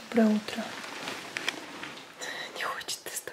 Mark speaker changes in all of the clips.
Speaker 1: Доброе утро. Не хочет вставать.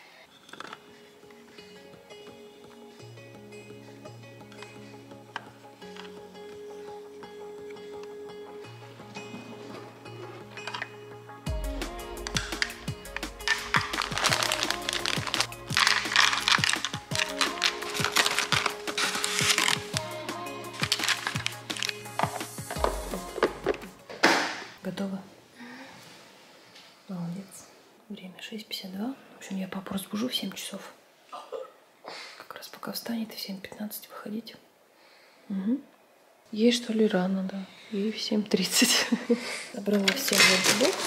Speaker 1: Готово? Молодец. Время 6:52. В общем, я папу разбужу в 7 часов. Как раз пока встанет, и в 7:15 выходить. Угу. Ей что ли рано, да. Ей в 7:30. Набрала все в бокс.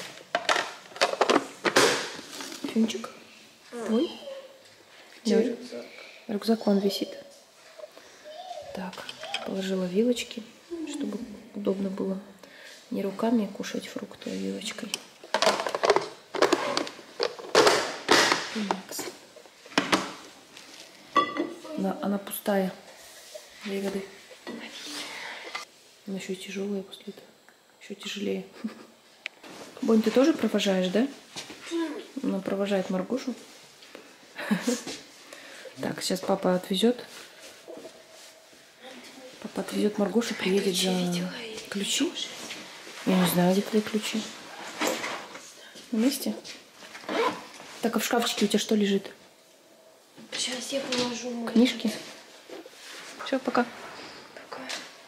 Speaker 1: Финчик. Ой. Давай. Рюкзак вон висит. Так, положила вилочки, чтобы удобно было не руками кушать фрукты, а вилочкой. Макс. Она пустая. Дай воды. Она еще и тяжелая после этого. Еще тяжелее. Бонь, ты тоже провожаешь, да? Она провожает Маргошу. Так, сейчас папа отвезет. Папа отвезет Маргошу, приедет за ключи. Я не знаю, где твои ключи. На месте? Так, а в шкафчике у тебя что лежит?
Speaker 2: Сейчас я положу.
Speaker 1: Книжки? Все, пока.
Speaker 2: Пока.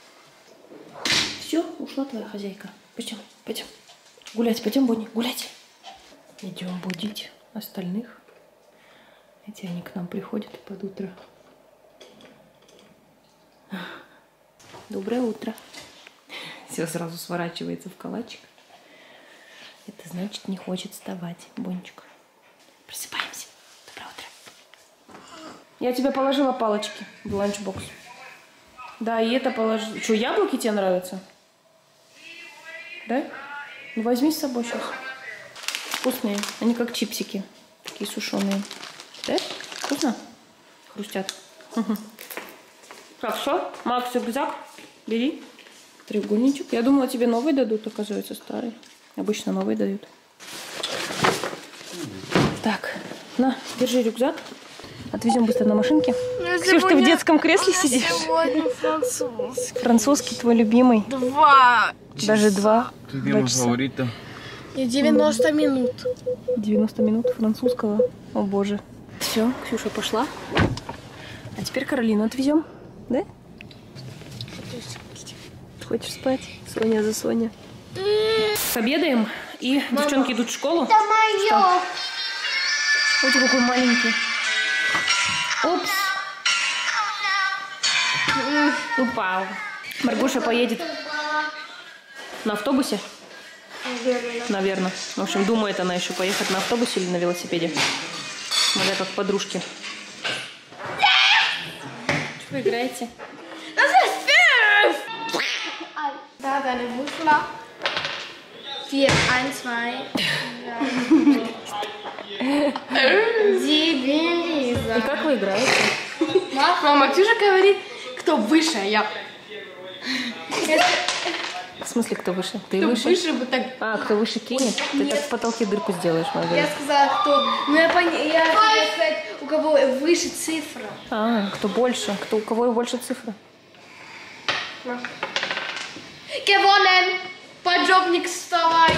Speaker 1: Все, ушла твоя хозяйка. Пойдем, пойдем. Гулять, пойдем, Бонни, гулять. Идем будить остальных. Эти они к нам приходят под утро. Доброе утро. Все сразу сворачивается в калачик. Это значит, не хочет вставать, Бончик. Просыпаемся. Доброе утро. Я тебе положила палочки в ланчбокс. Да, и это положила. Что, яблоки тебе нравятся? Да? Ну, возьми с собой сейчас. Вкусные. Они как чипсики. Такие сушеные. Да? Вкусно? Хрустят. Угу. Так, что? Макс, рюкзак? Бери. Треугольничек. Я думала, тебе новый дадут, оказывается, старый. Обычно новый дают. Так, на, держи рюкзак. Отвезем быстро на машинке. Ксюш, ты в детском кресле сидишь?
Speaker 2: Сегодня французский.
Speaker 1: Французский твой любимый.
Speaker 2: 2 часа.
Speaker 1: Даже 2.
Speaker 3: Ты тема фаворита.
Speaker 2: И 90 минут.
Speaker 1: 90 минут французского. О боже. Все, Ксюша пошла. А теперь Каролину отвезем. Да? Хочешь спать? Соня за Соня. Обедаем, и девчонки идут в школу.
Speaker 2: Это мое.
Speaker 1: Вот какой маленький. Упс. Упал. Маргоша поедет на автобусе? Наверное. В общем, думает она еще поехать на автобусе или на велосипеде. Смотря как подружки. Что вы играете?
Speaker 2: Da deine Mutter. 4, 1, 2.
Speaker 1: И как вы играете?
Speaker 2: Мама, Ксюша говорит, кто выше, я.
Speaker 1: В смысле, кто выше? Ты
Speaker 2: Кто
Speaker 1: выше?
Speaker 2: выше вот так.
Speaker 1: А, кто выше кинет? Ты так в потолке дырку сделаешь,
Speaker 2: Я
Speaker 1: Маргарита.
Speaker 2: сказала, кто. Ну я хотела сказать, у кого выше цифра.
Speaker 1: А, кто больше? Кто, у кого больше цифры?
Speaker 2: Gewonnen! Поджопник, вставай!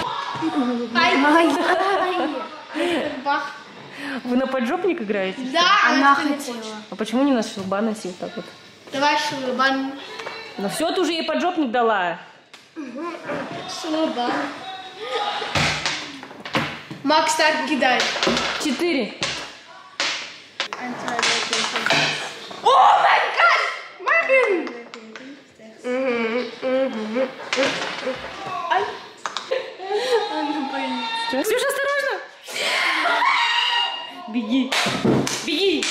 Speaker 2: Бах!
Speaker 1: Вы на поджопник играете?
Speaker 2: Да, она хотела.
Speaker 1: А почему не на шелбаносе вот так вот?
Speaker 2: Давай шелбан.
Speaker 1: Ну все, ты уже ей поджопник дала.
Speaker 2: Шелбан. Макс, так кидай.
Speaker 1: 4.
Speaker 2: О май гад! Марвин! Она боится.
Speaker 1: Ксюша, осторожно! Беги! Беги!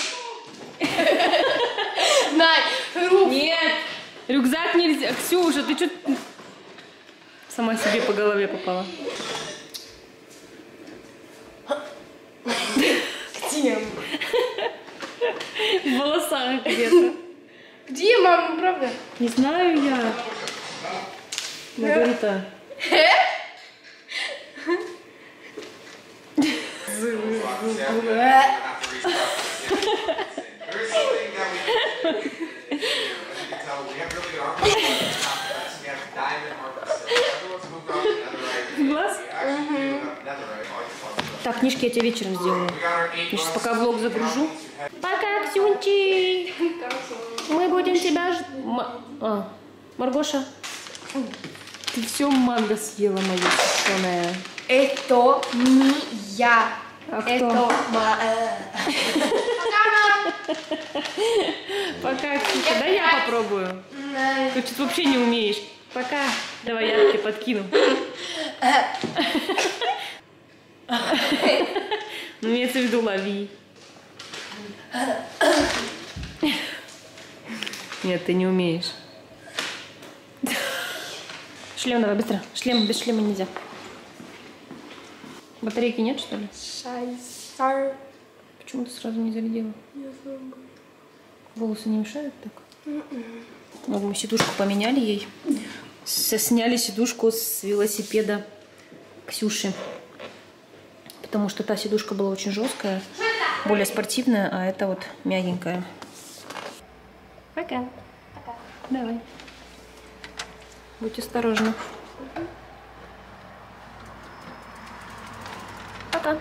Speaker 2: Най, руку.
Speaker 1: Нет! Рюкзак нельзя! Ксюша, ты что? Сама себе по голове попала.
Speaker 2: Где?
Speaker 1: В волосах где-то.
Speaker 2: Где мама, правда?
Speaker 1: Не знаю я. Маргарита. Глаз? Так, книжки я тебе вечером сделаю. Я сейчас пока влог загружу. Пока, Ксюнчик! Мы будем тебя ждать. Маргоша, ты все манго съела, моя сушеная.
Speaker 2: Это не я.
Speaker 1: А кто?
Speaker 2: Это
Speaker 1: Пока, Ксюша. Да я попробую. Ты что-то вообще не умеешь. Пока. Давай я тебе подкину. Ну, имеется в виду лови. Нет, ты не умеешь. Шлем давай, быстро. Шлем, без шлема нельзя. Батарейки нет, что ли?
Speaker 2: Шайсар.
Speaker 1: Почему ты сразу не зарядила? Волосы не мешают так? Вот мы сидушку поменяли ей. Сняли сидушку с велосипеда Ксюши. Потому что та сидушка была очень жесткая, более спортивная, а это вот мягенькая. Пока.
Speaker 2: Пока.
Speaker 1: Давай. Будь осторожна. Пока.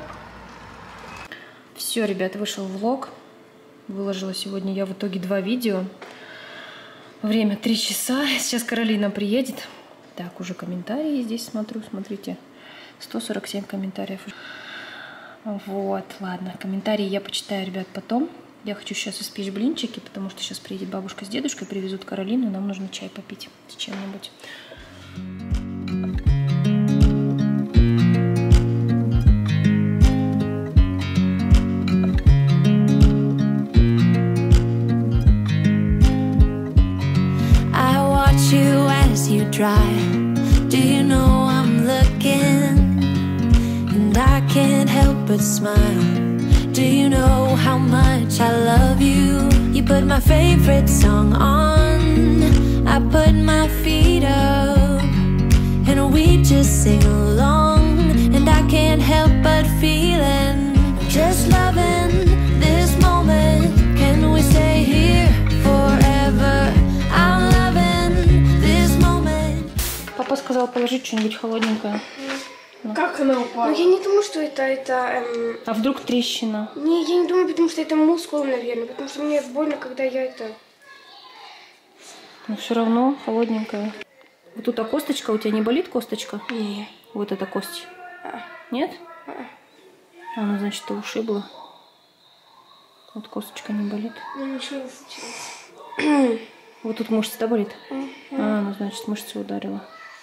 Speaker 1: Все, ребят, вышел влог. Выложила сегодня я в итоге 2 видео. Время 3 часа. Сейчас Каролина приедет. Так, уже комментарии здесь смотрю, смотрите. 147 комментариев. Вот, ладно. Комментарии я почитаю, ребят, потом. Я хочу сейчас испечь блинчики, потому что сейчас приедет бабушка с дедушкой, привезут Каролину, и нам нужно чай попить с чем-нибудь.
Speaker 3: Do you know I'm looking, and I can't help but smile. Do you know how much I love you? You put my favorite song on, I put my feet up, and we just sing along. And I can't help but feeling, just loving this moment. Can we stay here forever? I'm loving this moment.
Speaker 1: Папа сказал положить что-нибудь холодненькое.
Speaker 2: Как она упала? Ну, я не думаю, что это...
Speaker 1: А вдруг трещина?
Speaker 2: Не, я не думаю, потому что это мускул, наверное. Потому что мне больно, когда я это...
Speaker 1: Но все равно холодненькая. Вот тут косточка, у тебя не болит косточка?
Speaker 2: Не.
Speaker 1: Вот эта кость. Нет? Ну, значит, ты ушибла. Вот косточка не болит.
Speaker 2: Ну, ничего не случилось.
Speaker 1: Вот тут мышца, да, болит? Ну, значит, мышца ударила.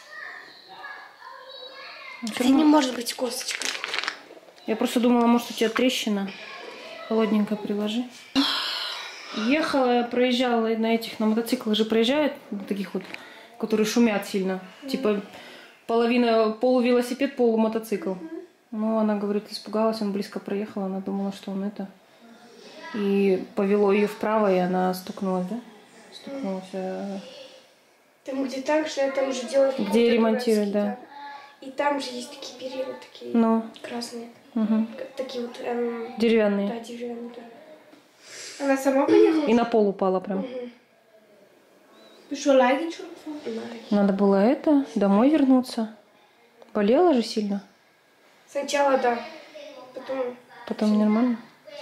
Speaker 2: Это не может быть косточка.
Speaker 1: Я просто думала, может, у тебя трещина. Холодненько приложи. Ехала, проезжала на этих, на мотоциклах же проезжают, на таких вот, которые шумят сильно. Типа полувелосипед, полумотоцикл. Ну, она говорит, испугалась, он близко проехал, она думала, что он это. И повело ее вправо, и она стукнулась, да? Стукнулась.
Speaker 2: Там, где так же, там же делают...
Speaker 1: Где ремонтируют, да.
Speaker 2: И там же есть такие перила, такие красные.
Speaker 1: Угу.
Speaker 2: Такие вот...
Speaker 1: Деревянные.
Speaker 2: Да, деревянные, да. Она сама поехала?
Speaker 1: И на пол упала прям.
Speaker 2: Ты что, лаги что?
Speaker 1: Надо было домой вернуться. Болела же сильно?
Speaker 2: Сначала да,
Speaker 1: Потом нормально?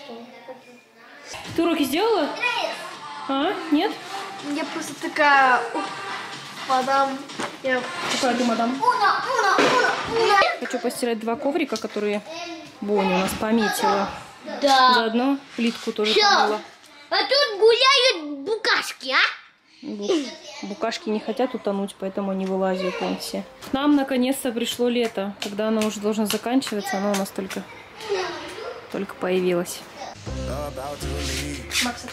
Speaker 1: Ты уроки сделала? А? Нет?
Speaker 2: Я просто такая... Мадам.
Speaker 1: Какая ты, мадам? Хочу постирать 2 коврика, которые Боня у нас пометила.
Speaker 3: Да.
Speaker 1: Заодно плитку тоже помыла.
Speaker 3: А тут гуляют букашки, а?
Speaker 1: Букашки не хотят утонуть, поэтому они вылазят вон все. К нам наконец-то пришло лето. Когда оно уже должно заканчиваться, оно у нас только появилось.
Speaker 2: Макс,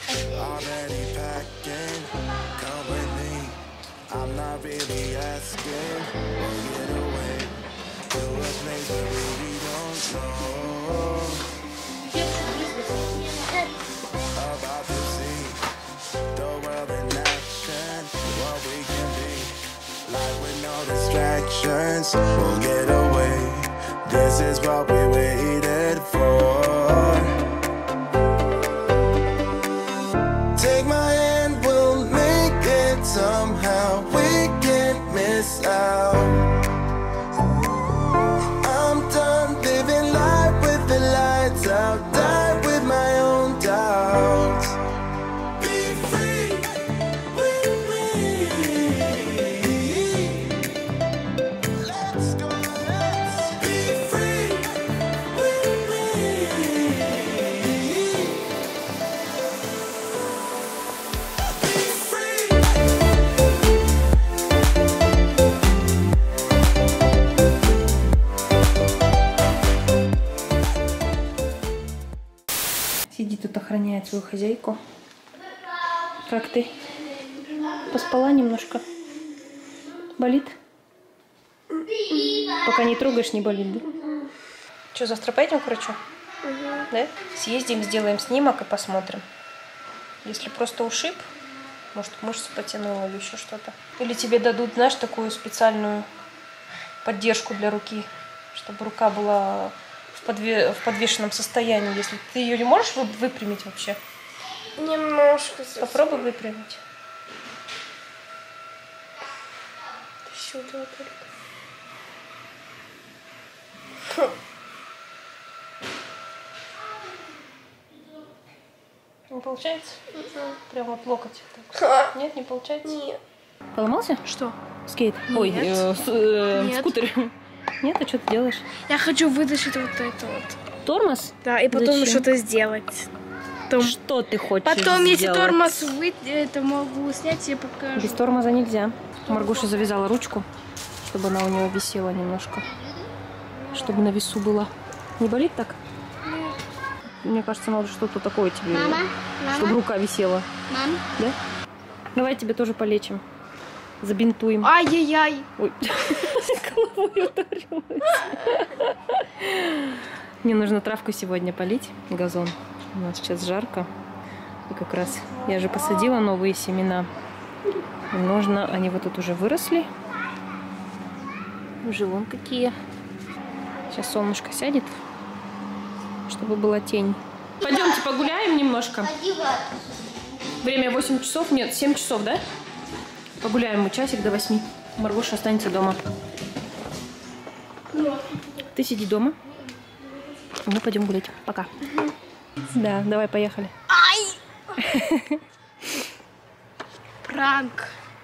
Speaker 4: I'm not really asking, we'll get away to a place where we don't know. About to see the world in action, what we can be. Life with no distractions, we'll get away. This is what we waited for. this out. I'm done living life with the lights out. Die with my own doubts. Be free with me. Let's go, let's be free with me. Be free.
Speaker 1: Сидит тут, охраняет свою хозяйку. Как ты? Поспала немножко? Болит? Пока не трогаешь, не болит, да? Что, завтра поедем к врачу? Да? Съездим, сделаем снимок и посмотрим. Если просто ушиб, может, мышцу потянула или еще что-то. Или тебе дадут, знаешь, такую специальную поддержку для руки, чтобы рука была в подвешенном состоянии. Если ты ее не можешь выпрямить вообще,
Speaker 2: Немножко.
Speaker 1: попробуй выпрямить.
Speaker 2: Сюда только.
Speaker 1: Не получается? Прям вот локоть. Так. Нет, не получается?
Speaker 2: Нет.
Speaker 1: Поломался?
Speaker 2: Что?
Speaker 1: Скейт? Ой,
Speaker 2: Нет.
Speaker 1: скутер. Нет, а что ты делаешь?
Speaker 2: Я хочу вытащить вот это вот.
Speaker 1: Тормоз?
Speaker 2: Да, и потом
Speaker 1: Зачем?
Speaker 2: что-то сделать.
Speaker 1: Что ты хочешь
Speaker 2: Потом, если
Speaker 1: сделать?
Speaker 2: тормоз это могу снять, я покажу.
Speaker 1: Без тормоза нельзя. Маргоша завязала ручку, чтобы она у нее висела немножко. Чтобы на весу было. Не болит так? Мне кажется, надо что-то такое тебе. Чтобы рука висела.
Speaker 2: Мам.
Speaker 1: Да? Давай тебе тоже полечим. Забинтуем.
Speaker 2: Ай-яй-яй.
Speaker 1: Ой, головой ударилась. Мне нужно травку сегодня полить, газон. У нас сейчас жарко. И как раз я же посадила новые семена. И нужно, они вот тут уже выросли. Уже вон какие. Сейчас солнышко сядет, чтобы была тень. Пойдемте погуляем немножко. Время 8 часов, нет, 7 часов, да? Погуляем мы часик до 8. Маргоша останется дома. Ты сиди дома. Мы пойдем гулять. Пока. Да, давай, поехали.
Speaker 2: Пранк.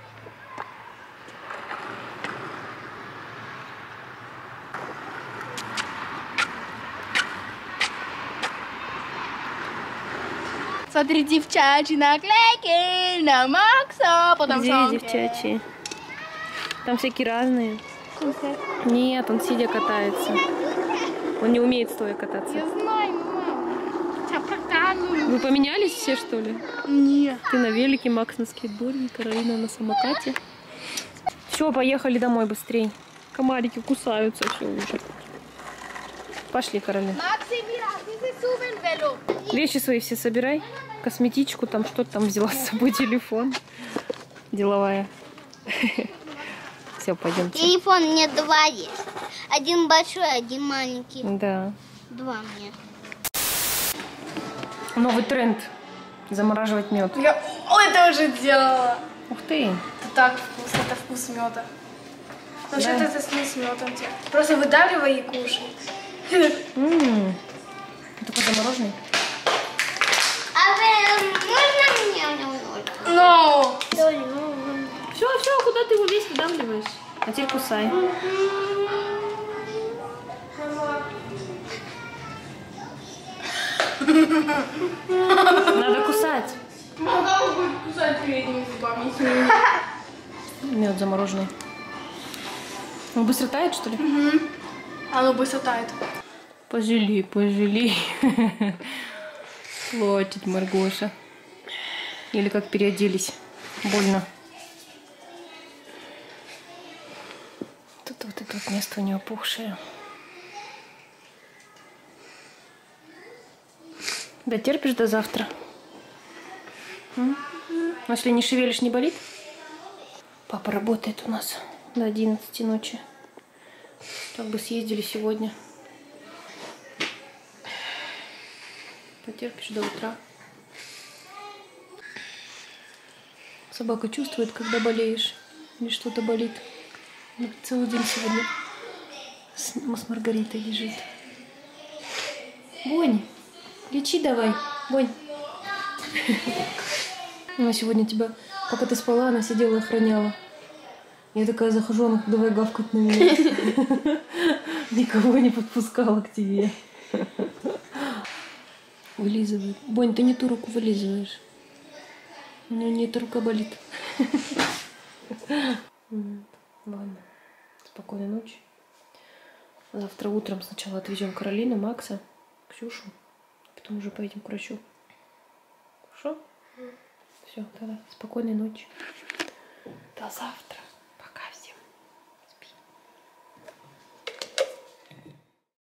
Speaker 2: Смотри, девчачьи наклейки на Макса, потом
Speaker 1: Где
Speaker 2: сумки.
Speaker 1: девчачьи? Там всякие разные. Нет, он сидя катается. Он не умеет стоя кататься.
Speaker 2: Я знаю, мама. Тебя прокатываю.
Speaker 1: Вы поменялись все, что ли?
Speaker 2: Нет.
Speaker 1: Ты на велике, Макс на скейтборде, Каролина на самокате. Все, поехали домой быстрей. Комарики кусаются, все уже. Пошли, Каролина.
Speaker 2: Макси, mira, dice suben velo.
Speaker 1: Вещи свои все собирай. Косметичку, там что-то там взяла с собой, телефон. Деловая. Все, пойдемте.
Speaker 5: Телефон мне два есть. Один большой, один маленький.
Speaker 1: Да.
Speaker 5: Два мне.
Speaker 1: Новый тренд. Замораживать мед.
Speaker 2: Я это уже делала.
Speaker 1: Ух ты.
Speaker 2: Это так вкусно, это вкус меда. Ну что
Speaker 1: Да.
Speaker 2: это с медом тебе? Просто выдавливай и кушай.
Speaker 1: Такой замороженный.
Speaker 5: А вы, можно мне немножко?
Speaker 2: No.
Speaker 1: Все, все, куда ты его весь выдавливаешь? А теперь кусай. Надо кусать.
Speaker 2: Мама будет кусать передними зубами.
Speaker 1: Мед замороженный. Он быстро тает, что ли?
Speaker 2: Оно быстро тает.
Speaker 1: Пожалей, пожалей. Плачет Маргоша. Или как переоделись. Больно. Тут вот это вот место у нее опухшее. Дотерпишь до завтра? М? А если не шевелишь, не болит? Папа работает у нас до 11 ночи. Так бы съездили сегодня. Потерпишь до утра. Собака чувствует, когда болеешь или что-то болит. Целый день сегодня с Маргаритой лежит. Бонь, лечи давай, Бонь. Она сегодня тебя, пока ты спала, она сидела и охраняла. Я такая захожу, она давай гавкать на меня. Никого не подпускала к тебе. Вылизывает. Бонь, ты не ту руку вылизываешь. У нее не эта рука болит. Ладно. Спокойной ночи. Завтра утром сначала отвезем Каролину, Макса, Ксюшу. Потом уже поедем к врачу. Хорошо? Все, тогда спокойной ночи. До завтра.